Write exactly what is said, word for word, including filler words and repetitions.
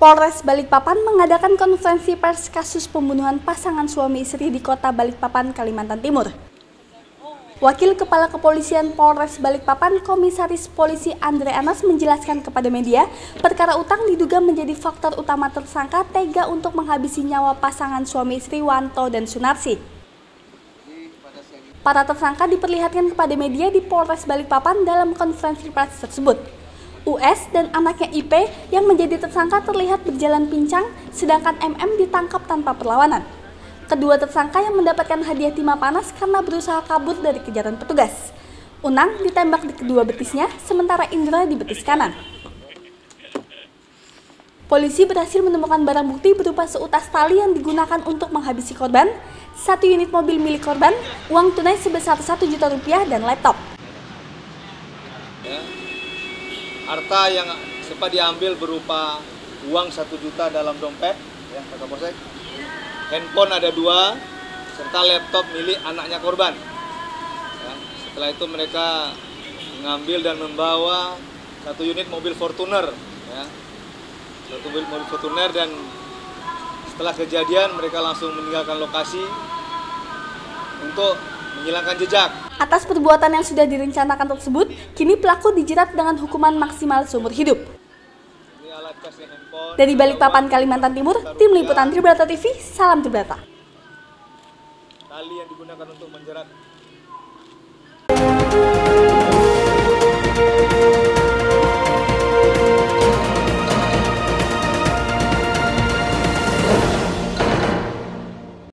Polres Balikpapan mengadakan konferensi pers kasus pembunuhan pasangan suami istri di Kota Balikpapan, Kalimantan Timur. Wakil Kepala Kepolisian Polres Balikpapan, Komisaris Polisi Andre Anas menjelaskan kepada media, perkara utang diduga menjadi faktor utama tersangka tega untuk menghabisi nyawa pasangan suami istri Wanto dan Sunarsi. Para tersangka diperlihatkan kepada media di Polres Balikpapan dalam konferensi pers tersebut. U S dan anaknya I P yang menjadi tersangka terlihat berjalan pincang, sedangkan M M ditangkap tanpa perlawanan. Kedua tersangka yang mendapatkan hadiah timah panas karena berusaha kabur dari kejaran petugas. Unang ditembak di kedua betisnya, sementara Indra di betis kanan. Polisi berhasil menemukan barang bukti berupa seutas tali yang digunakan untuk menghabisi korban, satu unit mobil milik korban, uang tunai sebesar satu juta rupiah, dan laptop. Ya. Harta yang sempat diambil berupa uang satu juta dalam dompet, ya, Pak Kapolsek. Handphone ada dua, serta laptop milik anaknya korban. Ya, setelah itu mereka mengambil dan membawa satu unit mobil Fortuner, ya, satu mobil mobil Fortuner, dan setelah kejadian mereka langsung meninggalkan lokasi untuk menghilangkan jejak. Atas perbuatan yang sudah direncanakan tersebut, kini pelaku dijerat dengan hukuman maksimal seumur hidup. Dari Balikpapan, Kalimantan Timur, Tim Liputan Tribrata T V, salam Tribrata. Tali yang digunakan untuk menjerat